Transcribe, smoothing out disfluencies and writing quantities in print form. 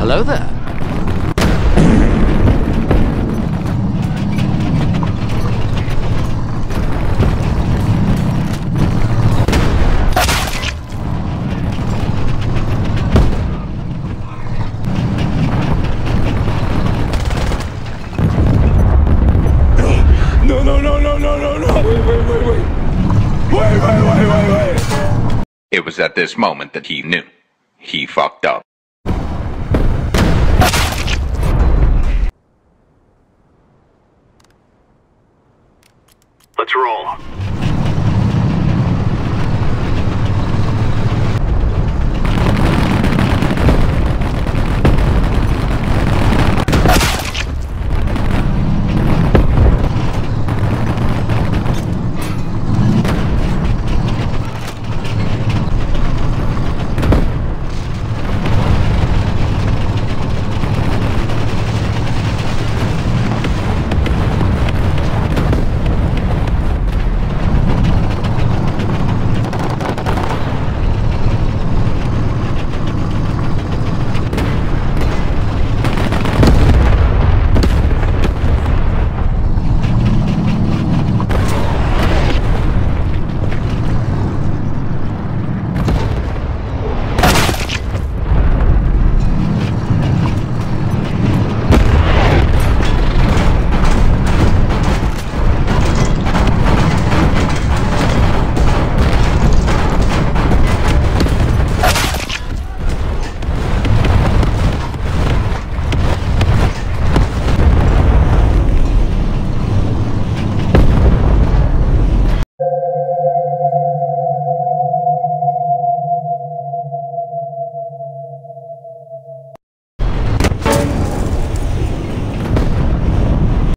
Hello there. No, no, no, no, no, no, no! Wait! It was at this moment that he knew. He fucked up. Let's roll.